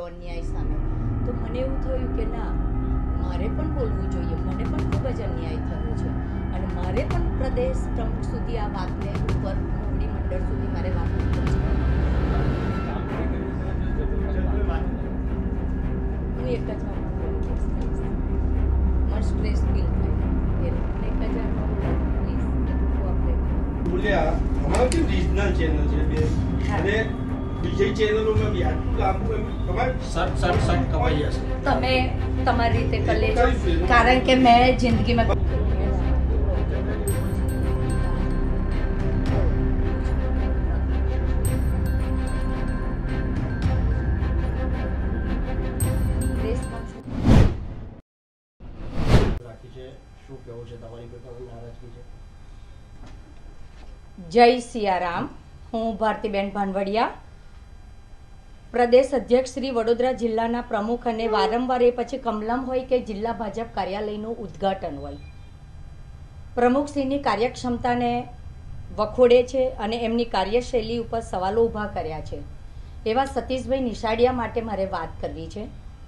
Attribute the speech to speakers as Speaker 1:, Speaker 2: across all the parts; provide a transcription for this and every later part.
Speaker 1: કર્યો અન્યાય સામે, તો મને એવું થયું કે ના, મારે પણ બોલવું જોઈએ, મને પણ ખૂબ જ અન્યાય થયો છે અને મારે પણ પ્રદેશ પ્રમુખ સુધી આ વાતને ઉપર મોવડી મંડળ સુધી મારે વાત પહોંચાડવી. હું એક જ મને સ્ટ્રેસ ફીલ થાય એ લોકોને 1000 પ્લીઝ કોઓપરેટ.
Speaker 2: બોલ્યા અમારું જે રિજનલ ચેનલ છે બે અને બીજી ચેનલોમાં બી આટલું લાંબુ તમારે સટ કમાઈ જશે.
Speaker 1: તમે તમારી રીતે કરી લેજો, કારણ કે મેં જિંદગીમાં જય સિયારામ. હું ભારતીબેન ભાનવડિયા, પ્રદેશ અધ્યક્ષ શ્રી વડોદરા જિલ્લાના પ્રમુખ, અને વારંવાર એ પછી કમલમ હોય કે જિલ્લા ભાજપ કાર્યાલયનું ઉદ્ઘાટન હોય, પ્રમુખશ્રીની કાર્યક્ષમતાને વખોડે છે અને એમની કાર્યશૈલી ઉપર સવાલો ઊભા કર્યા છે એવા સતીશભાઈ નિશાળિયા માટે મારે વાત કરવી છે.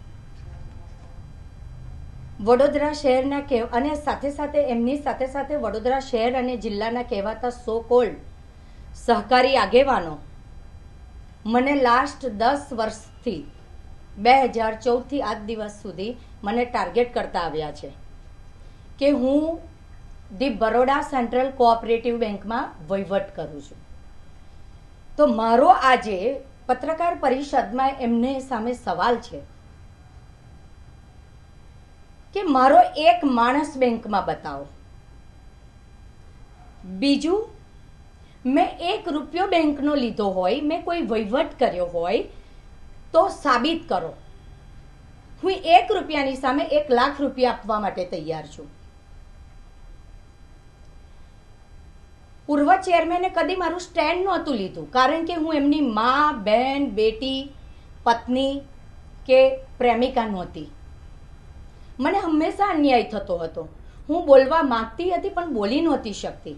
Speaker 1: વડોદરા શહેરના અને સાથે સાથે એમની સાથે સાથે વડોદરા શહેર અને જિલ્લાના કહેવાતા સો કોલ્ડ સહકારી આગેવાનો મને લાસ્ટ 10 વર્ષથી 2014થી આજ દિવસ સુધી મને ટાર્ગેટ કરતા આવ્યા છે કે હું ધી બરોડા સેન્ટ્રલ કોઓપરેટિવ બેંકમાં વહીવટ કરું છું. તો મારો આજે પત્રકાર પરિષદમાં એમને સામે સવાલ છે કે મારો એક માણસ બેંકમાં બતાવો, બીજું મેં 1 રૂપિયો બેંકનો લીધો હોય, મેં કોઈ વહીવટ કર્યો હોય તો સાબિત કરો. હું 1 રૂપિયાની સામે 1 લાખ રૂપિયા આપવા માટે તૈયાર છું. પૂર્વ ચેરમેને કદી મારું સ્ટેન્ડ નહોતું લીધું, કારણ કે હું એમની મા, બહેન, બેટી, પત્ની કે પ્રેમિકા નહોતી. મને હંમેશા અન્યાય થતો હતો. હું બોલવા માંગતી હતી પણ બોલી નહોતી શકતી.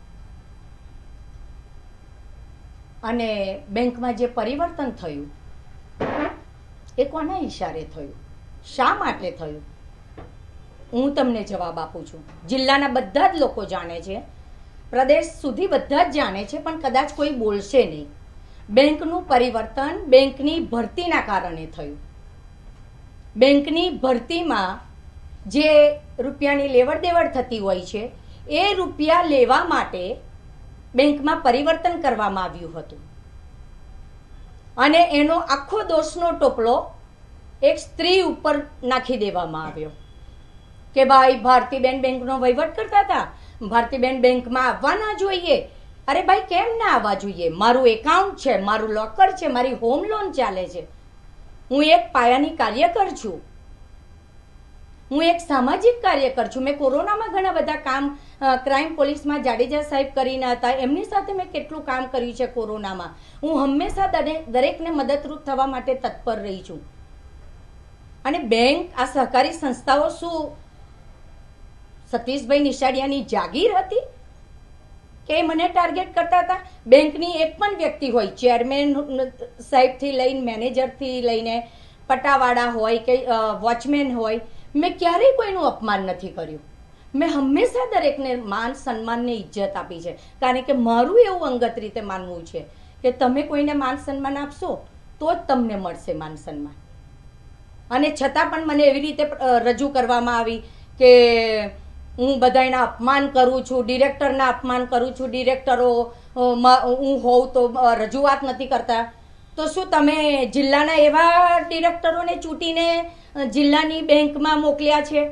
Speaker 1: અને બેંકમાં જે પરિવર્તન થયું એ કોના ઈશારે થયું, શા માટે થયું, હું તમને જવાબ આપું છું. જિલ્લાના બધા જ લોકો જાણે છે, પ્રદેશ સુધી બધા જ જાણે છે, પણ કદાચ કોઈ બોલશે નહીં. બેંકનું પરિવર્તન બેંકની ભરતીના કારણે થયું. બેંકની ભરતીમાં જે રૂપિયાની લેવડ દેવડ થતી હોય છે એ રૂપિયા લેવા માટે બેંકમાં પરિવર્તન કરવામાં આવ્યું હતું અને એનો આખો દોષનો ટોપલો એક સ્ત્રી ઉપર નાખી દેવામાં આવ્યો કે ભાઈ ભારતીબેન બેંકનો વહીવટ કરતા હતા, ભારતીબેન બેંકમાં આવવા ના જોઈએ. અરે ભાઈ, કેમ ના આવવા જોઈએ? મારું એકાઉન્ટ છે, મારું લોકર છે, મારી હોમ લોન ચાલે છે. હું એક પાયાની કાર્યકર છું, હું એક સામાજિક કાર્યકર છું. મેં કોરોનામાં ઘણા બધા કામ ક્રાઇમ પોલીસમાં જાડેજા સાહેબ કરીને હતા, એમની સાથે મેં કેટલું કામ કર્યું છે કોરોનામાં. હું હંમેશા દરેકને મદદરૂપ થવા માટે તત્પર રહી છું. અને બેંક, આ સહકારી સંસ્થાઓ શું સતીશભાઈ નિશાળિયાની જાગીર હતી કે મને ટાર્ગેટ કરતા હતા? બેંકની એક પણ વ્યક્તિ હોય, ચેરમેન સાહેબથી લઈને મેનેજરથી લઈને પટાવાળા હોય કે વોચમેન હોય, મેં ક્યારેય કોઈનું અપમાન નથી કર્યું. મેં હંમેશા દરેકને માન સન્માનને ઇજ્જત આપી છે, કારણ કે મારું એવું અંગત રીતે માનવું છે કે તમે કોઈને માન સન્માન આપશો તો જ તમને મળશે માન સન્માન. અને છતાં પણ મને એવી રીતે રજૂ કરવામાં આવી કે હું બધાના અપમાન કરું છું, ડિરેક્ટરના અપમાન કરું છું, ડિરેક્ટરો હું હોઉં તો રજૂઆત નથી કરતા. તો શું તમે જિલ્લાના એવા ડિરેક્ટરોને ચૂંટીને જિલ્લાની બેંકમાં મોકલ્યા છે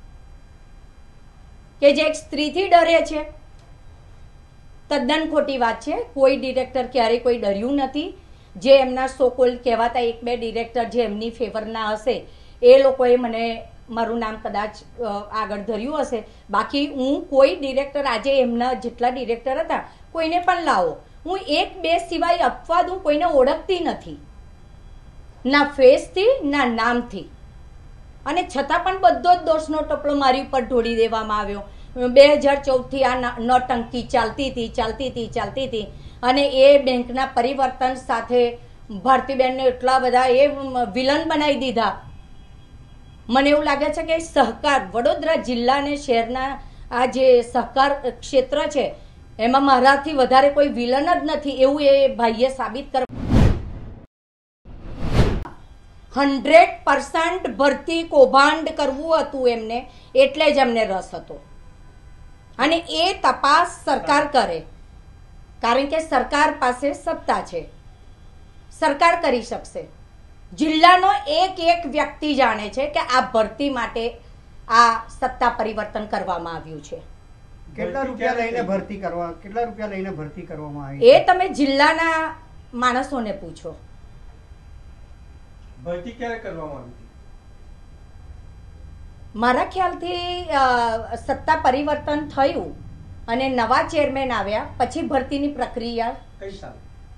Speaker 1: કે જે એક સ્ત્રીથી ડરે છે? તદ્દન ખોટી વાત છે. કોઈ ડિરેક્ટર ક્યારેય કોઈ ડર્યું નથી. જે એમના સોકોલ કહેવાતા 1-2 ડિરેક્ટર જે એમની ફેવરના હશે એ લોકોએ મને મારું નામ કદાચ આગળ ધર્યું હશે. બાકી હું કોઈ ડિરેક્ટર, આજે એમના જેટલા ડિરેક્ટર હતા કોઈને પણ લાવો, હું 1-2 સિવાય અપવાદ હું કોઈને ઓળખતી નથી, ના ફેસથી ના નામથી. અને છતાં પણ બધો જ દોષનો ટપલો મારી ઉપર ઢોળી દેવામાં આવ્યો. 2014થી આ નોટંકી ચાલતી હતી. અને એ બેંકના પરિવર્તન સાથે ભારતીબેનને એટલા બધા એ વિલન બનાવી દીધા. મને એવું લાગે છે કે સહકાર વડોદરા જિલ્લા અને શહેરના આ જે સહકાર ક્ષેત્ર છે એમાં મારાથી વધારે કોઈ વિલન જ નથી એવું એ ભાઈએ સાબિત કર. 100% ભરતી કૌભાંડ કરવું હતું એમને, એટલે જ એમને રસ હતો. અને એ તપાસ સરકાર કરે, કારણ કે સરકાર પાસે સત્તા છે, સરકાર કરી શકશે. જિલ્લાનો એક એક વ્યક્તિ જાણે છે કે આ ભરતી માટે આ સત્તા પરિવર્તન કરવામાં આવ્યું છે.
Speaker 3: કેટલા રૂપિયા લઈને ભરતી કરવામાં આવી?
Speaker 1: એ તમે જિલ્લાના માણસોને પૂછો.
Speaker 2: ભરતી ક્યારે કરવામાં આવી?
Speaker 1: મારા ખ્યાલથી સત્તા પરિવર્તન થયું અને નવા ચેરમેન આવ્યા પછી ભરતીની પ્રક્રિયા
Speaker 2: કઈ સાલ?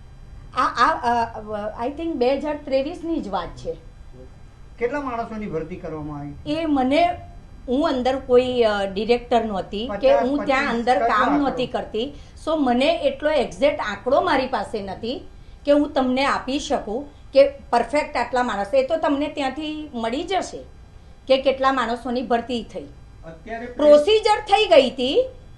Speaker 1: આઈ થિંક 2023ની જ વાત છે.
Speaker 3: કેટલા માણસોની ભરતી કરવામાં આવી?
Speaker 1: એ મને હું અંદર કોઈ ડિરેક્ટર નહોતી કે હું ત્યાં અંદર કામ નહોતી કરતી, સો મને એટલો એક્ઝેક્ટ આંકડો મારી પાસે નથી કે હું તમને આપી શકું કે પરફેક્ટ આટલા માણસો. એ તો તમને ત્યાંથી મળી જશે કે કેટલા માણસોની ભરતી થઈ. પ્રોસિજર થઈ ગઈ હતી,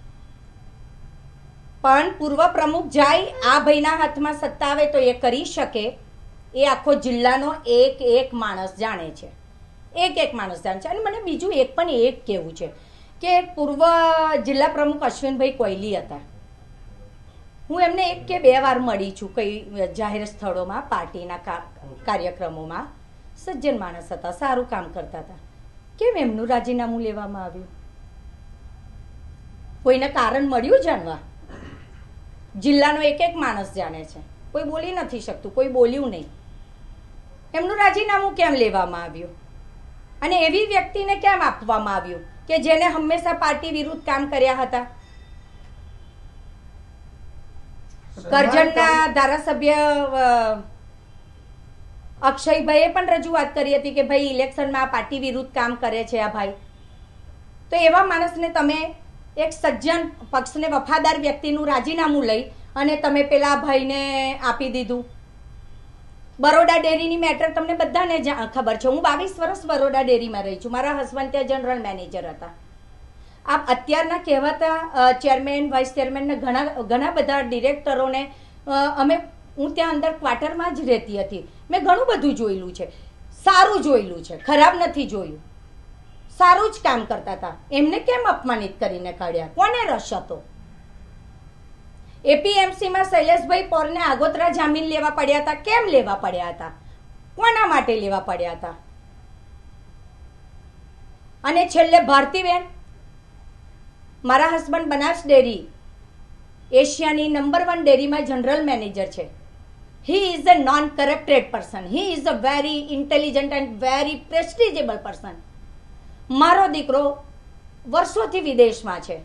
Speaker 1: પણ પૂર્વ પ્રમુખ જાય આ ભાઈના હાથમાં સત્તા આવે તો એ કરી શકે એ આખો જિલ્લાનો એક એક માણસ જાણે છે, એક માણસ જાણે છે. અને મને બીજું એક કહેવું છે કે પૂર્વ જિલ્લા પ્રમુખ અશ્વિનભાઈ કોયલી હતા. હું એમને 1 કે 2 વાર મળી છું કઈ જાહેર સ્થળોમાં, પાર્ટીના કાર્યક્રમોમાં. સજ્જન માણસ હતા, સારું કામ કરતા હતા. કેમ એમનું રાજીનામું લેવામાં આવ્યું? કોઈને કારણ મળ્યું જાણવા? જિલ્લાનો એક માણસ જાણે છે, કોઈ બોલી નથી શકતું, કોઈ બોલ્યું નહીં. એમનું રાજીનામું કેમ લેવામાં આવ્યું? અને એવી વ્યક્તિને કેમ આપવામાં આવ્યું કે જેને હંમેશા પાર્ટી વિરુદ્ધ કામ કર્યા હતા? કરજણના ધારાસભ્ય અક્ષયભાઈએ પણ રજૂઆત કરી હતી કે ભાઈ ઇલેક્શનમાં પાર્ટી વિરુદ્ધ કામ કરે છે આ ભાઈ. તો એવા માણસને તમે એક સજ્જન પક્ષને વફાદાર વ્યક્તિનું રાજીનામું લઈ અને તમે પેલા ભાઈને આપી દીધું. બરોડા ડેરીની મેટર તમને બધાને ખબર છે. હું 22 વર્ષ બરોડા ડેરીમાં રહી છું. મારા હસબન્ડ ત્યાં જનરલ મેનેજર હતા. આપ અત્યારના કહેવાતા ચેરમેન, વાઇસ ચેરમેન ને ઘણા બધા ડિરેક્ટરોને હું ત્યાં અંદર ક્વાર્ટરમાં જ રહેતી હતી. મેં ઘણું બધું જોયેલું છે, સારું જોયેલું છે, ખરાબ નથી જોયું. સારું જ કામ કરતા હતા. એમને કેમ અપમાનિત કરીને કાઢ્યા? કોને રસ હતો? એપીએમસીમાં શૈલેષભાઈ પૌરને આગોતરા જામીન લેવા પડ્યા હતા. કેમ લેવા પડ્યા હતા? કોના માટે લેવા પડ્યા હતા? અને છેલ્લે ભારતીબેન, મારા હસબન્ડ બનાસ ડેરી એશિયાની નંબર 1 ડેરીમાં જનરલ મેનેજર છે. He is a non corrupted person. He is a very intelligent and very prestigeable person. મારો દીકરો વર્ષોથી વિદેશમાં છે.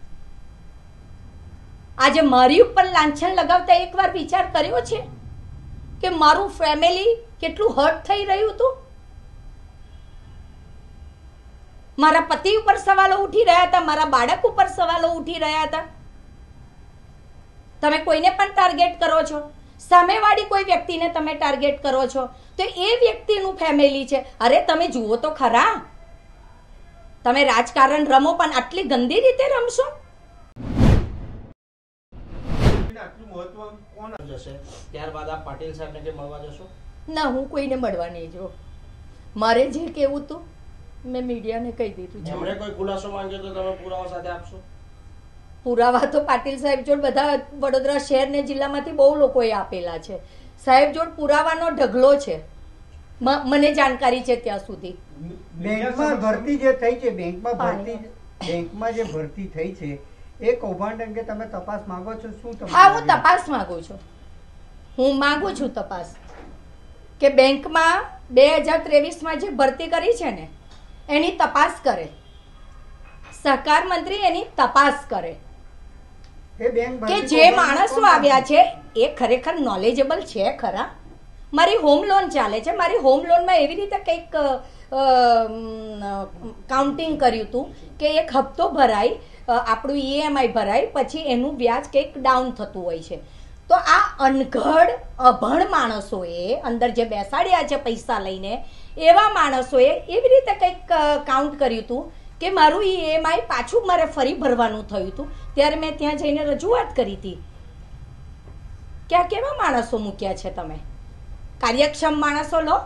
Speaker 1: આજે મારી ઉપર લાંછન લગાવતા એકવાર વિચાર કર્યો છે કે મારું ફેમિલી કેટલું હર્ટ થઈ રહ્યું હતું? મારા પતિ ઉપર સવાલો ઉઠી રહ્યા હતા, મારા બાળક ઉપર સવાલો ઉઠી રહ્યા હતા. તમે કોઈને પણ ટાર્ગેટ કરો છો, સામેવાળી કોઈ વ્યક્તિને તમે ટાર્ગેટ કરો છો તો એ વ્યક્તિનું ફેમિલી છે. અરે તમે જુઓ તો ખરા, તમે રાજકારણ રમો પણ આટલી ગંદી રીતે રમશો?
Speaker 4: ત્યારબાદ આપ પાટીલ સાહેબને કે મળવા જશો?
Speaker 1: ના, હું કોઈને મળવા નહીં જો. મારે જે કેવું હતું મેં મીડિયાને કહી દીધું છે.
Speaker 4: એમણે કોઈ ખુલાસો માંગ્યો તો તમે પુરાવા સાથે આપશો?
Speaker 1: પુરાવા તો પાટીલ સાહેબ જોડ બધા વડોદરા શહેર ને જિલ્લામાંથી બહુ લોકોએ આપેલા છે. સાહેબ જોડ પુરાવાનો ઢગલો છે, મને જાણકારી છે ત્યાં સુધી.
Speaker 3: બેંકમાં ભરતી જે થઈ છે, બેંકમાં જે ભરતી થઈ છે એ કૌભાંડ અંગે તમે તપાસ માંગો છો? શું?
Speaker 1: હા, હું તપાસ માંગુ છું. હું માંગુ છું તપાસ કે બેંકમાં 2023માં જે ભરતી કરી છે ને એની તપાસ કરે, સહકાર મંત્રી એની તપાસ કરે કે જે માણસો આવ્યા છે એ ખરેખર નોલેજેબલ છે ખરા? મારી હોમ લોન ચાલે છે, મારી હોમ લોનમાં એવી રીતે કંઈક કાઉન્ટિંગ કર્યું હતું કે એક હપ્તો ભરાય, આપણું ઈએમઆઈ ભરાય, પછી એનું વ્યાજ કંઈક ડાઉન થતું હોય છે. તો આ અનઘડ અભણ માણસોએ અંદર જે બેસાડ્યા છે પૈસા લઈને એવા માણસોએ એવી રીતે કંઈક કાઉન્ટ કર્યું હતું કે મારું EMI પાછું મારે ફરી ભરવાનું થયું હતું. ત્યારે મેં ત્યાં જઈને રજૂઆત કરી હતી કે આ કેવા માણસો મૂક્યા છે તમે, કાર્યક્ષમ માણસો લો.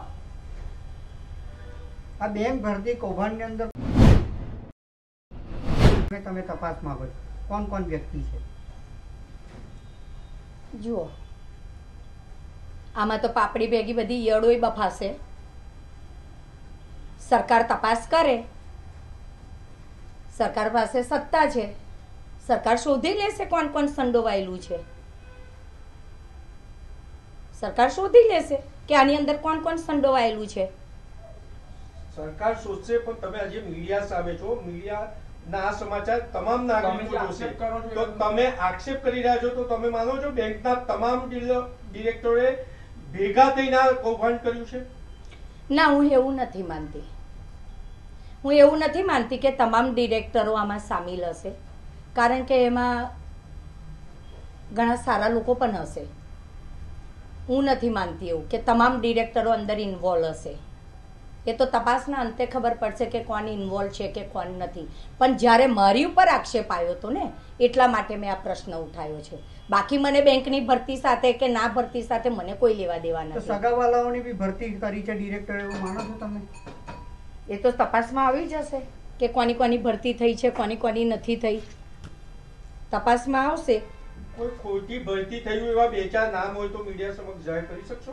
Speaker 3: આ બેંક ભરતી કૌભાંડની અંદર તમે તપાસ માંગો છો, કોણ કોણ વ્યક્તિ છે?
Speaker 1: જુઓ, આમાં તો પાપડી ભેગી બધી યળોય બફાશે. સરકાર તપાસ કરે, સરકાર પાસે સત્તા છે, સરકાર શોધી લેશે કોણ કોણ સંડોવાયેલું છે. સરકાર શોધી લેશે કે આની અંદર કોણ કોણ સંડોવાયેલું છે.
Speaker 2: સરકાર શોધશે, પણ તમે આજે મીડિયા સામે છો, મીડિયા ના સમાચાર તમામ નાગરિકો જોશે, તો તમે આક્ષેપ કરી રહ્યા છો, તો તમે માનો છો બેંકના તમામ ડિરેક્ટરે ભેગા થઈને આ કૌભાંડ કર્યું છે?
Speaker 1: ના, હું એવું નથી માનતી. હું એવું નથી માનતી કે તમામ ડિરેક્ટરો આમાં સામેલ હશે, કારણ કે એમાં ઘણા સારા લોકો પણ હશે. હું નથી માનતી એવું કે તમામ ડિરેક્ટરો અંદર ઇન્વોલ્વ હશે. એ તો તપાસના અંતે ખબર પડશે કે કોણ ઇન્વોલ્વ છે કે કોણ નથી. પણ જ્યારે મારી ઉપર આક્ષેપ આવ્યો હતો ને, એટલા માટે મેં આ પ્રશ્ન ઉઠાવ્યો છે. બાકી મને બેંકની ભરતી સાથે કે ના ભરતી સાથે મને કોઈ લેવા દેવા નથી.
Speaker 3: સગાવાલાઓની બી ભરતી કરી છે ડિરેક્ટર, એવું માનો છો તમે?
Speaker 1: એ તો તપાસમાં આવી જશે કે કોની કોની ભરતી થઈ છે, કોની કોની નથી થઈ. તપાસમાં આવશે.
Speaker 2: કોઈ ખોટી ભરતી થયું એવા બે ચાર નામ હોય તો મીડિયા સમક્ષ જાહેર કરી શકશો?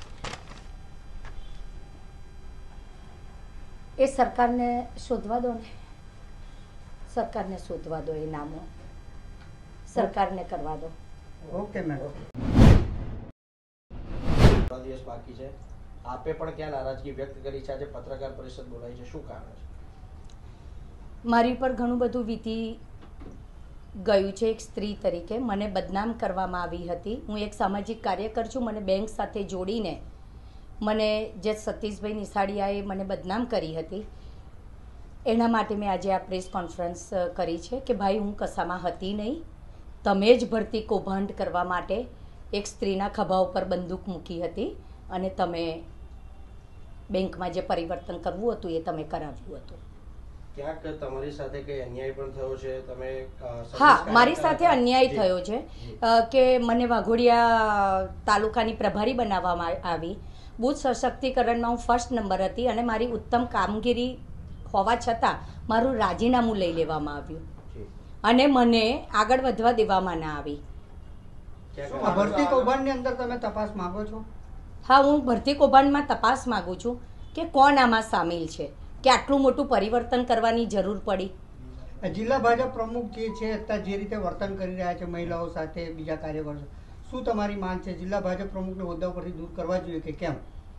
Speaker 1: એ સરકારને શોધવા દો ને, સરકારને શોધવા દો. એ નામો સરકારને કરવા દો.
Speaker 3: Okay madam.
Speaker 4: દિવસ બાકી છે, આપે પણ ક્યાં નારાજગી વ્યક્ત કરી છે, આજે પત્રકાર પરિષદ બોલાવી છે, શું કારણ છે?
Speaker 1: મારી ઉપર ઘણું બધું વીતી ગયું છે. એક સ્ત્રી તરીકે મને બદનામ કરવામાં આવી હતી. હું એક સામાજિક કાર્યકર છું. મને બેંક સાથે જોડીને મને જે સતીશભાઈ નિસાડિયાએ મને બદનામ કરી હતી, એના માટે મેં આજે આ પ્રેસ કોન્ફરન્સ કરી છે કે ભાઈ, હું કશામાં હતી નહીં. તમે જ ભરતી કૌભાંડ કરવા માટે એક સ્ત્રીના ખભા ઉપર બંદૂક મૂકી હતી અને તમે બેંકમાં જે પરિવર્તન કરવું હતું એ તમે કરાવ્યું હતું.
Speaker 4: ક્યાંક તમારી સાથે કઈ અન્યાય પણ થયો છે? તમે
Speaker 1: હા, મારી સાથે અન્યાય થયો છે કે મને વાઘોડિયા તાલુકાની પ્રભારી બનાવવામાં આવી. બુથ સશક્તિકરણમાં હું ફર્સ્ટ નંબર હતી અને મારી ઉત્તમ કામગીરી હોવા છતાં મારું રાજીનામું લઈ લેવામાં આવ્યું અને મને આગળ વધવા દેવામાં ના આવી.
Speaker 3: ભરતી કૌભાંડની અંદર તમે તપાસ માંગો છો?
Speaker 1: હા, હું ભરતી કૌભાંડમાં તપાસ માંગુ છું કે કોણ આમાં સામેલ છે, કે આટલું મોટું પરિવર્તન કરવાની જરૂર પડી.
Speaker 3: જિલ્લા ભાજપ પ્રમુખ જે છે અત્યારે જે રીતે વર્તન કરી રહ્યા છે મહિલાઓ સાથે, બીજા કાર્યકરો, શું તમારી માંગ છે? જિલ્લા ભાજપ પ્રમુખને હોદ્દા પરથી દૂર કરવા જોઈએ કે કેમ?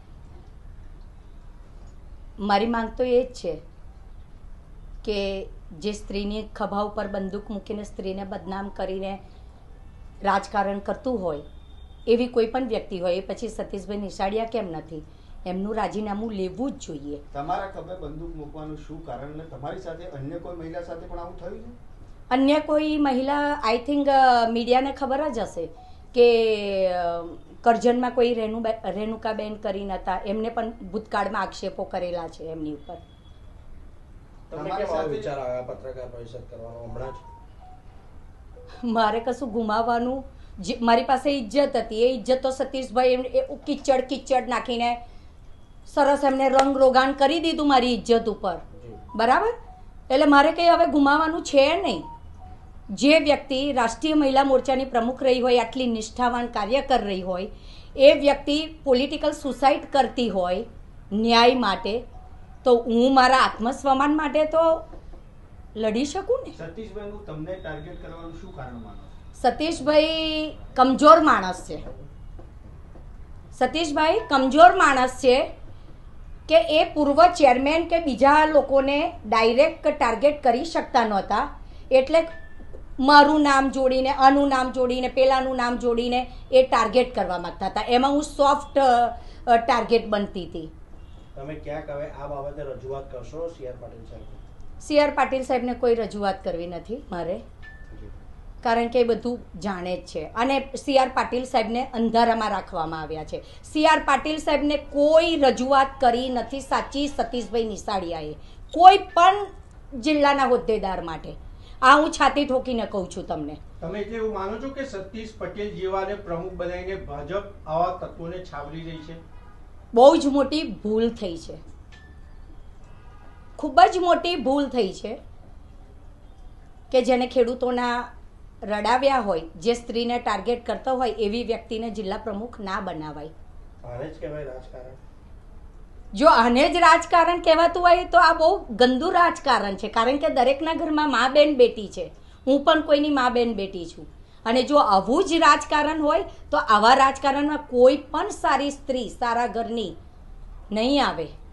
Speaker 1: મારી માંગ તો એ જ છે કે જે સ્ત્રીની ખભા ઉપર બંદૂક મૂકીને સ્ત્રીને બદનામ કરીને રાજકારણ કરતું હોય એવી કોઈ પણ વ્યક્તિ હોય, એ પછી સતીશભાઈ નિસાડિયા કેમ નથી, એમનું રાજીનામું લેવું જ જોઈએ.
Speaker 5: તમારા ખભે બંદૂક મૂકવાનું શું કારણ? અને તમારી સાથે અન્ય કોઈ મહિલા સાથે પણ આવું થયું છે?
Speaker 1: અન્ય કોઈ મહિલા, આઈ થિંક મીડિયાને ખબર જ હશે કે કરજણમાં કોઈ રેણુકાબેન કરીને હતા, એમને પણ ભૂતકાળમાં આક્ષેપો કરેલા છે એમની ઉપર.
Speaker 4: તમને કેમ આવો વિચાર આવ્યો પત્રકાર પરિષદ કરવાનો હમણાં જ?
Speaker 1: મારે કશું ગુમાવવાનું, મારી પાસે ઇજ્જત હતી, એ ઇજ્જત તો સતીશભાઈ કિચડ નાખીને સરસ એમને રંગ રોગાન કરી દીધું મારી ઇજ્જત ઉપર, બરાબર? એટલે મારે કંઈ હવે ગુમાવવાનું છે નહીં. જે વ્યક્તિ રાષ્ટ્રીય મહિલા મોરચાની પ્રમુખ રહી હોય, આટલી નિષ્ઠાવાન કાર્યકર રહી હોય, એ વ્યક્તિ પોલિટિકલ સુસાઇડ કરતી હોય ન્યાય માટે, તો હું મારા આત્મસ્વમાન માટે તો લડી શકું ને.
Speaker 5: સતીશભાઈનું તમને ટાર્ગેટ કરવાનું શું કારણ માનો?
Speaker 1: સતીશભાઈ કમજોર માણસ છે. સતીશભાઈ કમજોર માણસ છે કે એ પૂર્વ ચેરમેન કે બીજા લોકોને ડાયરેક્ટ ટાર્ગેટ કરી શકતા નહોતા, એટલે મારું નામ જોડીને, આનું નામ જોડીને, પેલાનું નામ જોડીને એ ટાર્ગેટ કરવા માંગતા હતા. એમાં હું સોફ્ટ ટાર્ગેટ બનતી હતી.
Speaker 4: તમે ક્યાંક હવે આ બાબતે રજૂઆત કરશો CR પાટીલ સાહેબ?
Speaker 1: CR પાટીલ સાહેબને કોઈ રજૂઆત કરવી નથી મારે. કારણ કે એ બધું જાણે જ છે. અને CR પાટીલ સાહેબને અંધારામાં રાખવામાં આવ્યા છે. CR પાટીલ સાહેબને કોઈ રજૂઆત કરી નથી સાચી સતીશભાઈ નિશાળિયાએ કોઈ પણ જિલ્લાના હોદ્દેદાર માટે. આ હું છાતી ઠોકીને કહું છું તમને.
Speaker 2: તમે એટલે એવું માનો છો કે સતીશ પટેલ જેવાને પ્રમુખ બનાવીને ભાજપ આવા તત્વોને છાવરી રહી છે?
Speaker 1: બહુ જ મોટી ભૂલ થઈ છે, ખૂબ જ મોટી ભૂલ થઈ છે કે જેને ખેડૂતોના રડાવ્યા હોય, જે સ્ત્રીને ટાર્ગેટ કરતો હોય એવી વ્યક્તિને જિલ્લા પ્રમુખ ના બનાવાય.
Speaker 2: આને જ કહેવાય રાજકારણ.
Speaker 1: જો આને જ રાજકારણ કહેવાતું હોય તો આ બહુ ગંદુ રાજકારણ છે. કારણ કે દરેકના ઘરમાં મા બેન બેટી છે. હું પણ કોઈની મા બેન બેટી છું. અને જો આવું જ રાજકારણ હોય તો આવા રાજકારણમાં કોઈ પણ સારી સ્ત્રી સારા ઘરની નહીં આવે.